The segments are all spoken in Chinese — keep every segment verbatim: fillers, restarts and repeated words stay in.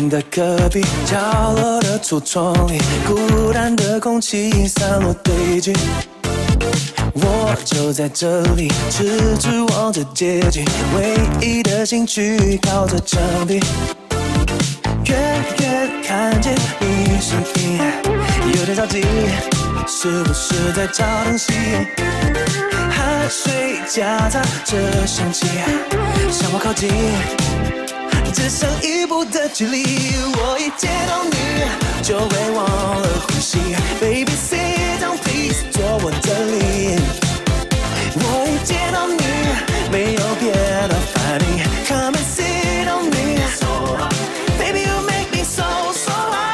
的隔壁角落的橱窗里，孤单的空气散落堆积。我就在这里，痴痴望着街景，唯一的兴趣靠着墙壁。远远看见你身影，有点着急，是不是在找东西？汗水夹杂着香气，向我靠近，只剩一步的距离。我一见到你，就会忘了呼吸。Baby sit down please， 坐我这里。我一见到你，没有别的反应。Come and sit on me，Baby you make me so so hot。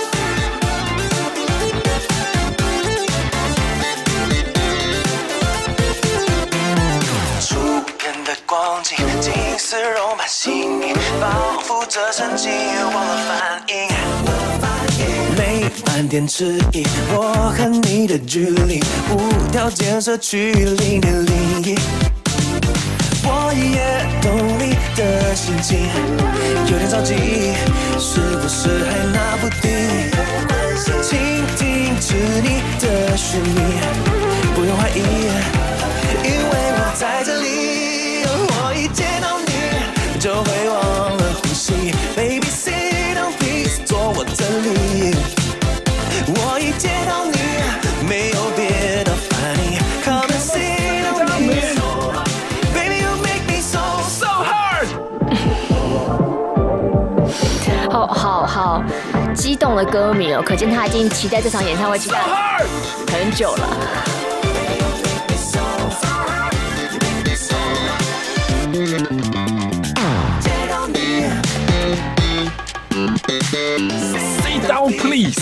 初眼的光景，近似rom般细腻，仿佛这神经忘了反应。没半点迟疑，我和你的距离无条件摄取零点零一。我也懂你的心情，有点着急，是不是还拿不定？请停止你的寻觅，不用怀疑，因为我在这里。我一见到你，就会忘了呼吸。Baby sit down please， 坐我这里。我一见到你，没有别的反应。Come and sit on me，Baby you make me so so hard。 好好好激动的歌迷哦，可见他已经期待这场演唱会期待很久了。 Sit down, please。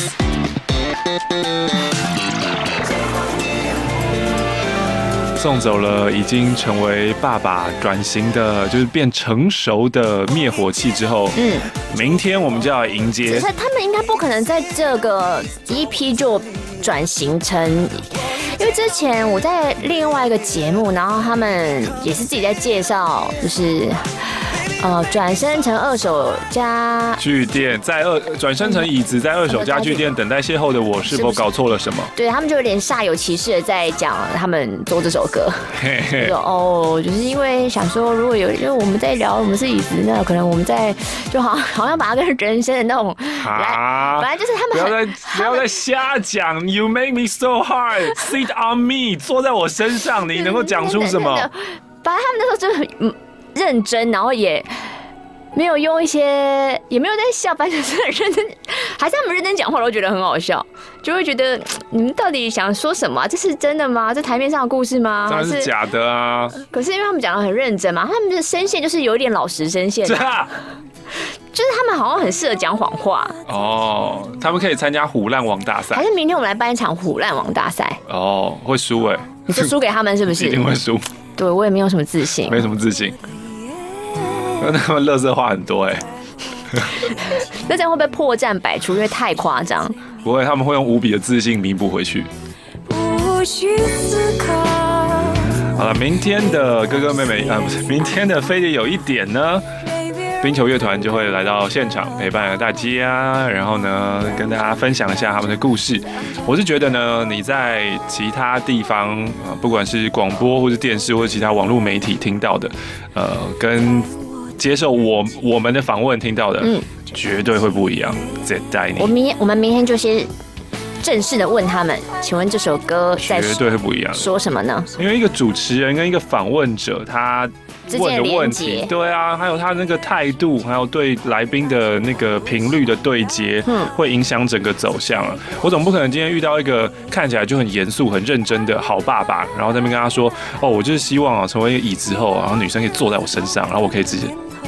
送走了已经成为爸爸转型的，就是变成熟的灭火器之后，嗯，明天我们就要迎接。 他们应该不可能在这个 E P 就转型成。因为之前我在另外一个节目，然后他们也是自己在介绍，就是呃转身成二手家具店，在二转身成椅子，在二手家具店等待邂逅的我，是否搞错了什么？ 对他们就有点煞有其事的在讲他们做这首歌，就说哦，就是因为想说，如果有因为我们在聊我们是椅子，那可能我们在就好好像把它跟人生的那种， 啊， 本来就是他们不要再不要再瞎讲 ，You make me so hard。Sit on me， 坐在我身上，你能够讲出什么？ 反正他们那时候就很认真，然后也没有用一些，也没有在笑，反正就是很认真，还是他们认真讲话，我都觉得很好笑，就会觉得你们到底想说什么、啊？这是真的吗？这台面上的故事吗？ 当然是假的啊！ 可是因为他们讲得很认真嘛，他们的声线就是有点老实声线、啊。就是他们好像很适合讲谎话哦，他们可以参加虎烂王大赛， 还是明天我们来办一场虎烂王大赛？ 哦，会输哎、欸， 你是输给他们是不是？ 一定会输。 对我也没有什么自信， 没什么自信。那他们垃圾话很多哎、欸， 那这样会不会破绽百出？因为太夸张。 不会，他们会用无比的自信弥补回去。不需思考。好了，明天的哥哥妹妹啊，不是明天的飞碟有一点呢。冰球乐团就会来到现场陪伴大家，然后呢跟大家分享一下他们的故事。我是觉得呢，你在其他地方啊，不管是广播或是电视或者其他网络媒体听到的，呃，跟接受我我们的访问听到的，嗯，绝对会不一样。絶対に。 我明天我们明天就先正式的问他们，请问这首歌在绝对会不一样， 说什么呢？ 因为一个主持人跟一个访问者，他问的问题，对啊，还有他那个态度，还有对来宾的那个频率的对接，嗯，会影响整个走向啊。我总不可能今天遇到一个看起来就很严肃、很认真的好爸爸，然后在那边跟他说，哦，我就是希望啊，成为一个椅子后，然后女生可以坐在我身上，然后我可以直接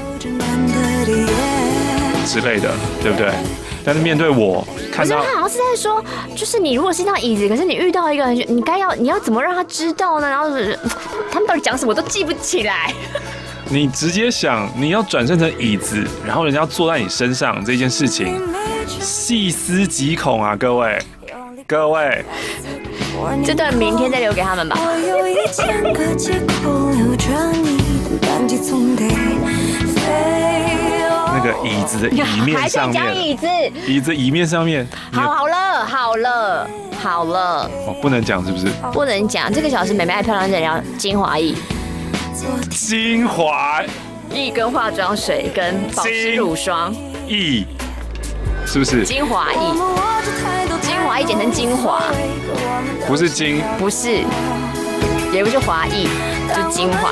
之类的，对不对？但是面对我，看到可是他好像是在说，就是你如果是一张椅子，可是你遇到一个人，你该要你要怎么让他知道呢？然后他们到底讲什么都记不起来。 你直接想你要转身成椅子，然后人家要坐在你身上这件事情，细思极恐啊，各位，各位。 这段明天再留给他们吧。 我有一千个借口留着你，但急总得飞。 那个椅子的椅面上面， 还在讲椅子， 椅子椅面上面。 好好了，好了，好了。 哦，不能讲是不是？ 不能讲。这个小时美美爱漂亮在聊精华液， 精华液跟化妆水跟保湿乳霜液，是不是？ 精华液，精华液简称精华， 不是精， 不是，也不是华液，就精华。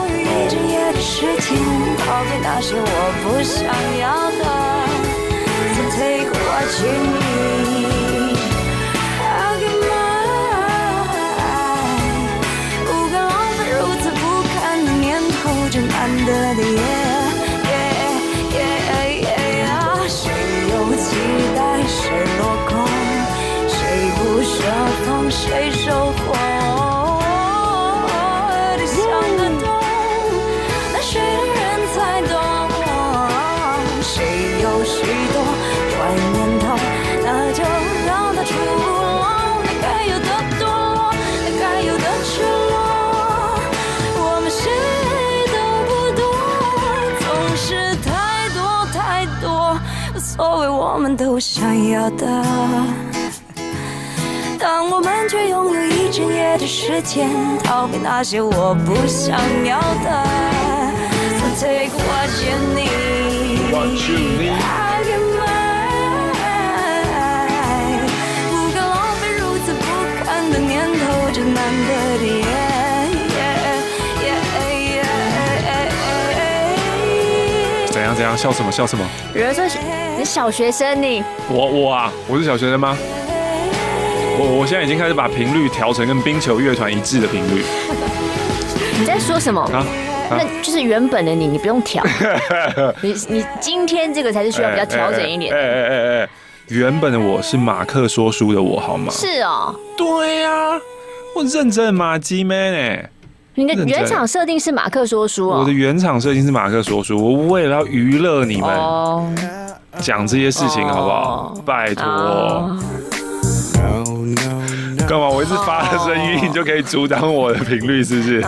难得的夜，谁又期待谁落空，谁不舍放谁收获，有点想得懂，那谁的人才懂，谁有许多坏念头，那就让它出笼，那该有的堕落，那该有的赤裸，我们谁是太多太多，无所谓，我们都想要的。当我们却拥有一整夜的时间，逃避那些我不想要的。So take what you need, what you need. I can buy. 不敢浪费如此不堪的念头，这难得的夜。 怎样怎样？笑什么笑什么？ 有人说你小学生你， 我我啊，我是小学生吗？我我现在已经开始把频率调成跟冰球乐团一致的频率。 你在说什么？啊？ 啊那就是原本的你，你不用调。你你今天这个才是需要比较调整一点。 哎哎哎哎，原本的我是马克说书的我，好吗？ 是哦。 对呀、啊，我认真马基 man 哎。 你的原厂设定是马克说书哦。 我的原厂设定是马克说书，我为了要娱乐你们，讲、哦、这些事情好不好？哦、拜托。哦干嘛？我一直发的声音，你就可以阻挡我的频率，是不是？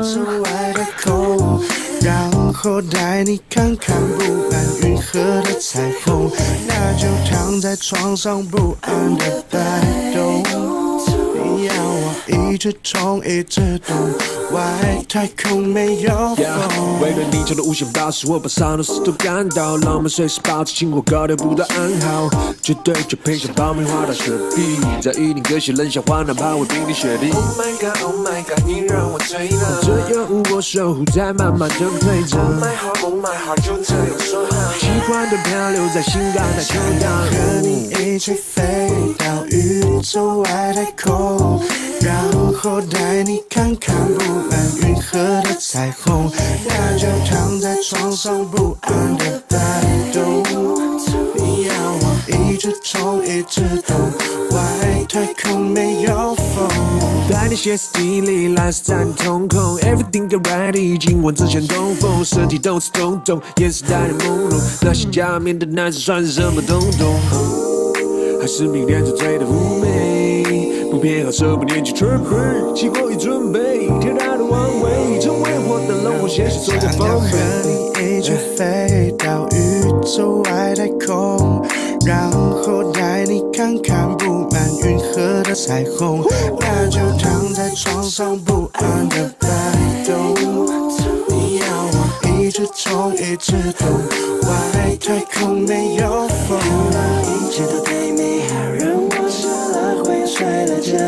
然后带你看看不安云和的彩虹，那就躺在床上不安的摆动。你要我一直冲一直动，外太空没有风。为了你求的无限宝石，我把上的事都干到，让我们随时保持情火高调不断暗号，绝对就配上爆米花的雪碧，在一定歌曲冷笑话，哪怕会冰天雪地。Oh my god, Oh my god， 你让我醉了。这药物我守护在慢慢的推着。Oh my heart, Oh my heart， 就这样说好。喜欢的漂流在心肝太飘扬，和你一起飞到宇宙外太空。然后带你看看不安云和的彩虹，那就躺在床上不安的摆动。你要我一直冲一直动，外太空没有风。带你歇斯底里，蓝色在你瞳孔 ，Everything get ready， 今晚之前东风，身体动次动动，眼神带点朦胧，那些假面的男生算是什么东东？还是明恋着醉的妩媚？不偏好什么年纪纯粹，起过已准备，天大的王位，成为我的龙，我现实做个丰沛。和你一起飞到宇宙外太空，然后带你看看布满云和的彩虹，那就躺在床上不安的摆动。你要我一直冲一直动，外太空没有风，一切都对你好，让我失了魂，睡了觉。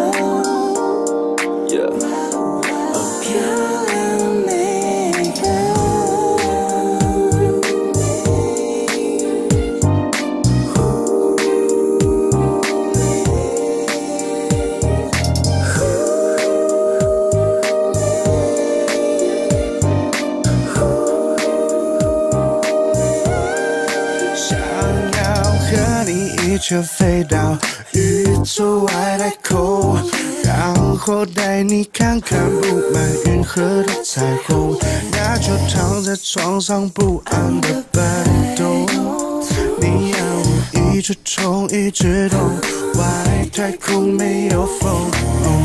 漂亮的每个。想要和你一起飞到宇宙外太空，然后带你看看布满云和的彩虹，那就躺在床上不安的摆动。你要我一直冲一直动，外太空没有风。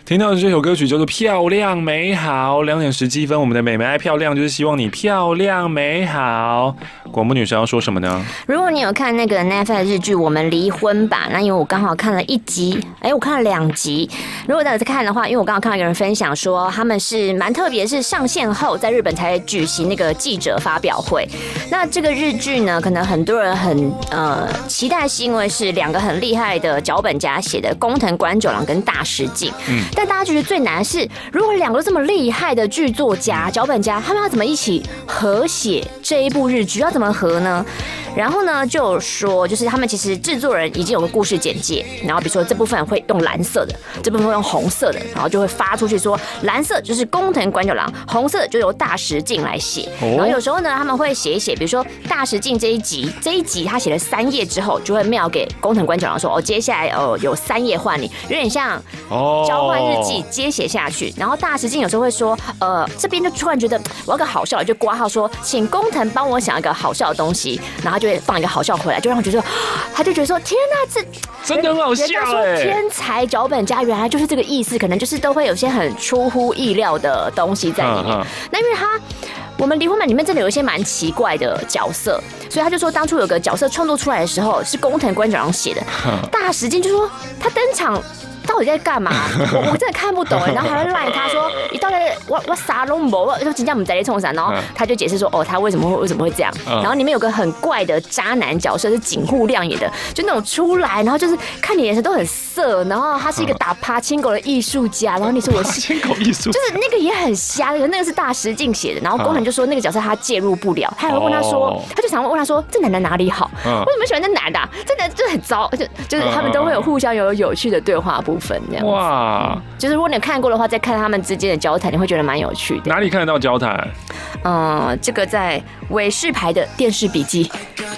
听到的这首歌曲叫做《漂亮美好》，两点十七分，我们的美眉爱漂亮，就是希望你漂亮美好。广播女生要说什么呢？ 如果你有看那个 Netflix 日剧《我们离婚吧》，那因为我刚好看了一集，哎、欸，我看了两集。如果大家在看的话，因为我刚好看到有人分享说，他们是蛮特别，是上线后在日本才举行那个记者发表会。那这个日剧呢，可能很多人很呃期待，是因为是两个很厉害的脚本家写的，工藤官九郎跟大石静。嗯，但大家觉得最难的是，如果两个都这么厉害的剧作家、脚本家，他们要怎么一起合写这一部日剧？要怎么合呢？然后呢，就有说，就是他们其实制作人已经有个故事简介，然后比如说这部分会用蓝色的，这部分会用红色的，然后就会发出去说，蓝色就是工藤官九郎，红色就由大石静来写。然后有时候呢，他们会写一写，比如说大石静这一集，这一集他写了三页之后，就会mail给工藤官九郎说，哦，接下来哦有三页换你，有点像交换日记接写下去。然后大石静有时候会说，呃，这边就突然觉得我要个好笑的，就括号说，请工藤帮我想一个好笑的东西，然后就会放一个好笑回来，就让我觉得，他就觉得说，天哪，这真的很好笑哎！ 天才脚本家原来就是这个意思，可能就是都会有些很出乎意料的东西在里面。嗯嗯、那因为他我们离婚版里面真的有一些蛮奇怪的角色，所以他就说当初有个角色创作出来的时候是工藤官九郎写的，大石静就说他登场到底在干嘛？我我真的看不懂哎，然后还会赖他说你到底我我啥都没，我就真叫我们在那冲啥，然后他就解释说哦他为什么会为什么会这样，然后里面有个很怪的渣男角色是井户亮演的，就那种出来然后就是看你眼神都很色，然后他是一个打爬青狗的艺术家，然后你说我是青狗艺术， 就是那个也很瞎，那个是大石静写的，然后工藤就说那个角色他介入不了，他还会问他说，他就想问他说这男的哪里好？为什么喜欢这男的？这男的就很糟，就就是他们都会有互相有有趣的对话部分这样。哇，就是如果你看过的话，再看他们之间的交谈，你会觉得蛮有趣的。 哪里看得到交谈？ 嗯，这个在韦世牌的电视笔记。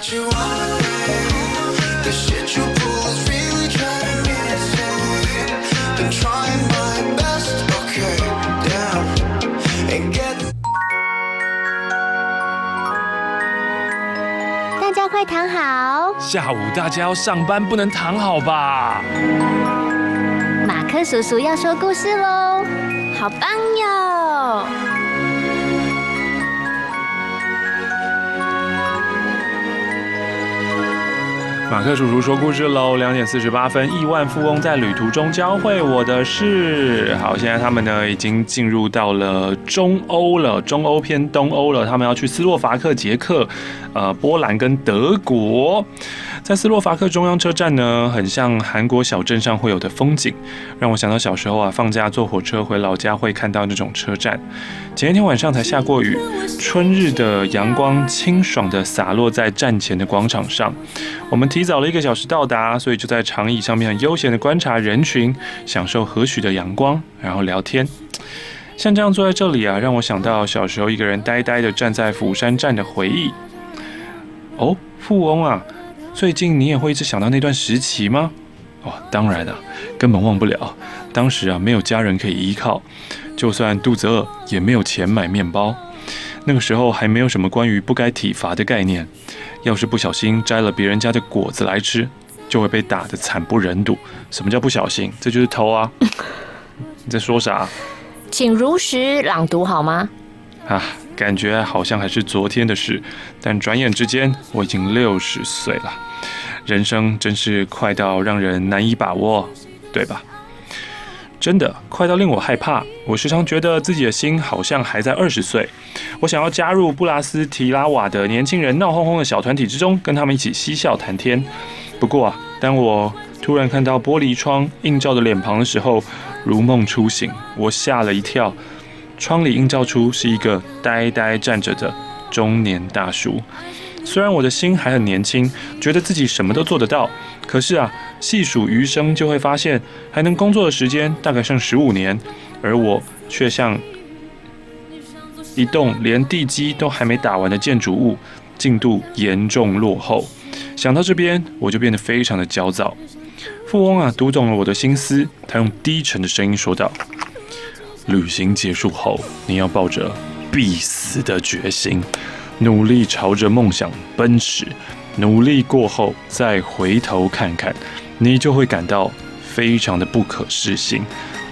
大家快躺好。 下午大家要上班，不能躺好吧？ 马克叔叔要说故事喽，好棒哟！ 马克叔叔说故事喽，两点四十八分，亿万富翁在旅途中教会我的事。好，现在他们呢已经进入到了中欧了，中欧偏东欧了，他们要去斯洛伐克、捷克、呃波兰跟德国。在斯洛伐克中央车站呢，很像韩国小镇上会有的风景，让我想到小时候啊，放假坐火车回老家会看到那种车站。前一天晚上才下过雨，春日的阳光清爽地洒落在站前的广场上。我们提早了一个小时到达，所以就在长椅上面很悠闲地观察人群，享受和煦的阳光，然后聊天。像这样坐在这里啊，让我想到小时候一个人呆呆地站在釜山站的回忆。哦，富翁啊，最近你也会一直想到那段时期吗？哦，当然啊，根本忘不了。当时啊，没有家人可以依靠，就算肚子饿，也没有钱买面包。那个时候还没有什么关于不该体罚的概念，要是不小心摘了别人家的果子来吃，就会被打得惨不忍睹。什么叫不小心？这就是偷啊！你在说啥？ 请如实朗读好吗？ 啊，感觉好像还是昨天的事，但转眼之间我已经六十岁了，人生真是快到让人难以把握，对吧？真的快到令我害怕，我时常觉得自己的心好像还在二十岁。我想要加入布拉斯提拉瓦的年轻人闹哄哄的小团体之中，跟他们一起嬉笑谈天。不过啊，当我突然看到玻璃窗映照的脸庞的时候，如梦初醒，我吓了一跳。窗里映照出是一个呆呆站着的中年大叔。虽然我的心还很年轻，觉得自己什么都做得到，可是啊，细数余生就会发现，还能工作的时间大概剩十五年，而我却像一栋连地基都还没打完的建筑物，进度严重落后。想到这边，我就变得非常的焦躁。富翁啊，读懂了我的心思，他用低沉的声音说道：“旅行结束后，你要抱着必死的决心。”努力朝着梦想奔驰，努力过后再回头看看，你就会感到非常的不可置信。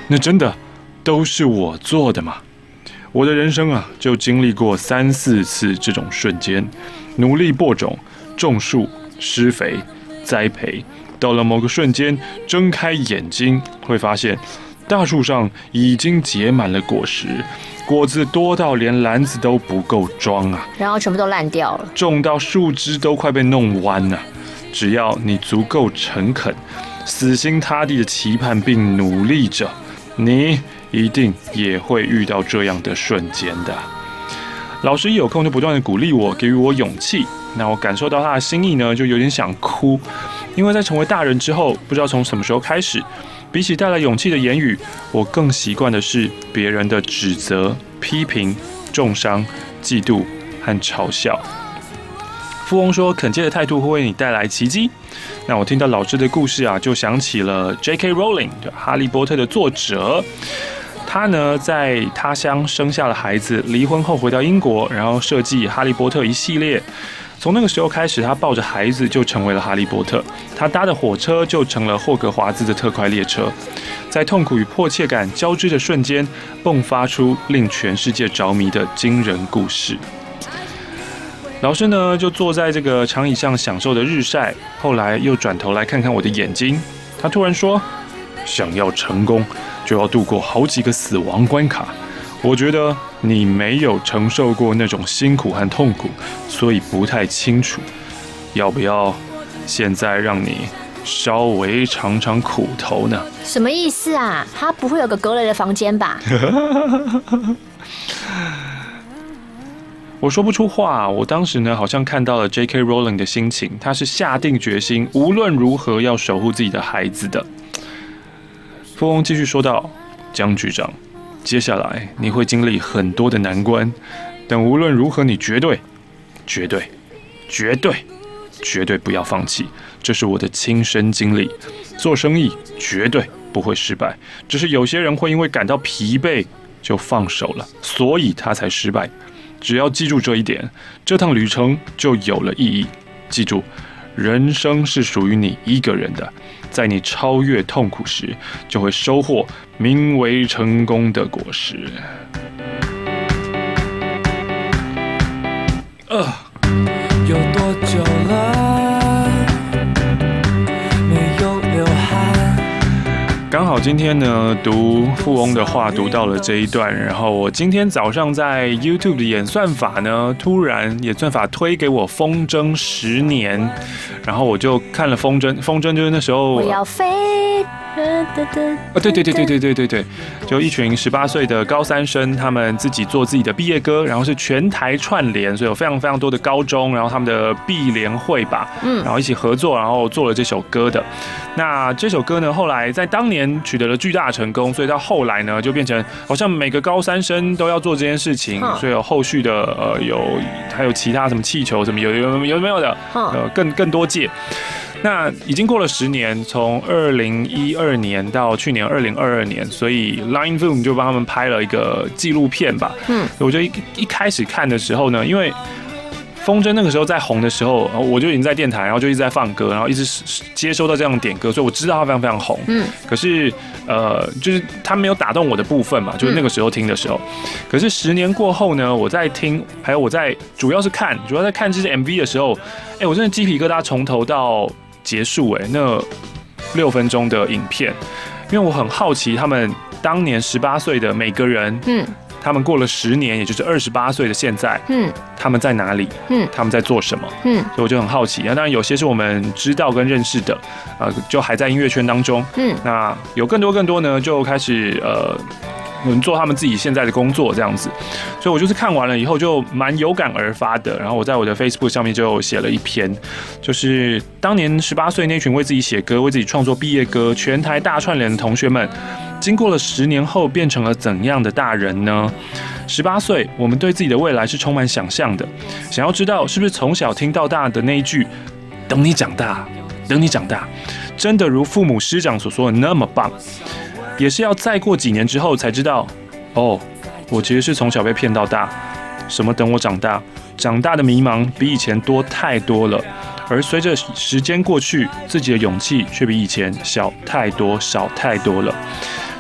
那真的都是我做的吗？我的人生啊，就经历过三四次这种瞬间，努力播种、种树、施肥、栽培，到了某个瞬间，睁开眼睛会发现，大树上已经结满了果实，果子多到连篮子都不够装啊， 然后全部都烂掉了， 种到树枝都快被弄弯了。只要你足够诚恳，死心塌地的期盼并努力着，你一定也会遇到这样的瞬间的。老师一有空就不断的鼓励我，给予我勇气。那我感受到他的心意呢，就有点想哭。因为在成为大人之后，不知道从什么时候开始，比起带来勇气的言语，我更习惯的是别人的指责、批评、重伤、嫉妒和嘲笑。富翁说，恳切的态度会为你带来奇迹。那我听到老师的故事啊，就想起了 J K Rowling 的《哈利波特》的作者。他呢，在他乡生下了孩子，离婚后回到英国，然后设计哈利波特一系列。从那个时候开始，他抱着孩子就成为了哈利波特，他搭的火车就成了霍格华兹的特快列车，在痛苦与迫切感交织的瞬间，迸发出令全世界着迷的惊人故事。老师呢，就坐在这个长椅上享受的日晒，后来又转头来看看我的眼睛，他突然说：“想要成功，就要度过好几个死亡关卡。我觉得你没有承受过那种辛苦和痛苦，所以不太清楚。要不要现在让你稍微尝尝苦头呢？” 什么意思啊？他不会有个隔雷的房间吧？ 我说不出话。我当时呢，好像看到了 J K Rowling 的心情，他是下定决心，无论如何要守护自己的孩子的。富翁继续说道：“江局长，接下来你会经历很多的难关，但无论如何，你绝对、绝对、绝对、绝对不要放弃。这是我的亲身经历。做生意绝对不会失败，只是有些人会因为感到疲惫就放手了，所以他才失败。只要记住这一点，这趟旅程就有了意义。记住，人生是属于你一个人的。在你超越痛苦时，就会收获名为成功的果实。”呃， 有多久了没有流汗？ 刚好今天呢，读富翁的话读到了这一段，然后我今天早上在 YouTube 的演算法呢，突然演算法推给我风筝十年，然后我就看了风筝，风筝就是那时候我要飞。 啊，对对对对对对对对，就一群十八岁的高三生，他们自己做自己的毕业歌，然后是全台串联，所以有非常非常多的高中，然后他们的毕联会吧，嗯，然后一起合作，然后做了这首歌的。那这首歌呢，后来在当年取得了巨大的成功，所以到后来呢，就变成好像每个高三生都要做这件事情，嗯、所以有后续的呃有还有其他什么气球什么有有有没有的，呃更更多届。那已经过了十年，从二零一二年到去年二零二二年，所以 Line Film 就帮他们拍了一个纪录片吧。嗯，我就一一开始看的时候呢，因为风筝那个时候在红的时候，我就已经在电台，然后就一直在放歌，然后一直接收到这样的点歌，所以我知道它非常非常红。嗯，可是呃，就是它没有打动我的部分嘛，就是那个时候听的时候。可是十年过后呢，我在听，还有我在主要是看，主要在看这些 M V 的时候，哎、欸，我真的鸡皮疙瘩从头到结束哎、欸，那六分钟的影片，因为我很好奇他们当年十八岁的每个人，嗯，他们过了十年，也就是二十八岁的现在，嗯，他们在哪里？嗯，他们在做什么？嗯，所以我就很好奇。那当然有些是我们知道跟认识的，呃，就还在音乐圈当中，嗯，那有更多更多呢，就开始呃。做他们自己现在的工作这样子，所以我就是看完了以后就蛮有感而发的。然后我在我的 Facebook 上面就写了一篇，就是当年十八岁那群为自己写歌、为自己创作毕业歌、全台大串联的同学们，经过了十年后变成了怎样的大人呢？十八岁，我们对自己的未来是充满想象的，想要知道是不是从小听到大的那一句“等你长大，等你长大”，真的如父母师长所说的那么棒。也是要再过几年之后才知道，哦，我其实是从小被骗到大。什么等我长大，长大的迷茫比以前多太多了。而随着时间过去，自己的勇气却比以前小太多、少太多了。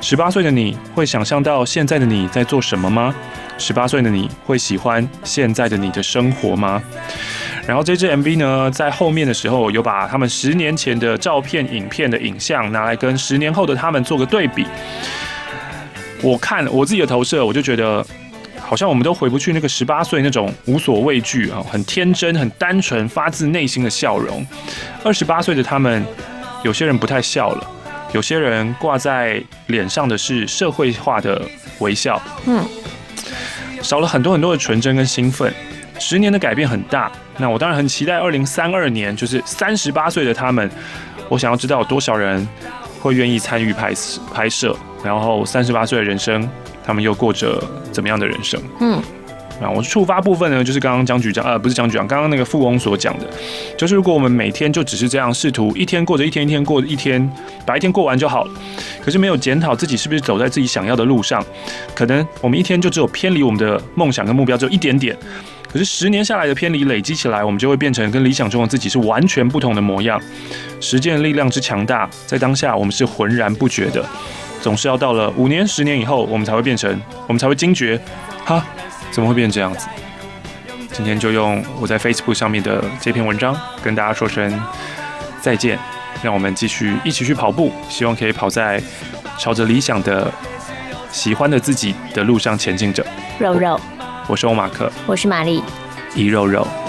十八岁的你会想象到现在的你在做什么吗？十八岁的你会喜欢现在的你的生活吗？然后这支 M V 呢，在后面的时候有把他们十年前的照片、影片的影像拿来跟十年后的他们做个对比。我看我自己的投射，我就觉得好像我们都回不去那个十八岁那种无所畏惧啊，很天真、很单纯、发自内心的笑容。二十八岁的他们，有些人不太笑了，有些人挂在脸上的是社会化的微笑。嗯。少了很多很多的纯真跟兴奋，十年的改变很大。那我当然很期待二零三二年，就是三十八岁的他们，我想要知道有多少人会愿意参与拍拍摄，然后三十八岁的人生，他们又过着怎么样的人生？嗯。啊，我触发部分呢，就是刚刚江局长，呃，不是江局长，刚刚那个富翁所讲的，就是如果我们每天就只是这样试图一天过着一天，一天过着一天，把一天过完就好了，可是没有检讨自己是不是走在自己想要的路上，可能我们一天就只有偏离我们的梦想跟目标只有一点点，可是十年下来的偏离累积起来，我们就会变成跟理想中的自己是完全不同的模样。时间的力量之强大，在当下我们是浑然不觉的，总是要到了五年、十年以后，我们才会变成，我们才会惊觉，哈。怎么会变成这样子？今天就用我在 Facebook 上面的这篇文章跟大家说声再见，让我们继续一起去跑步，希望可以跑在朝着理想的、喜欢的自己的路上前进着。 肉肉， 我是欧马克， 我是玛丽， 一肉肉。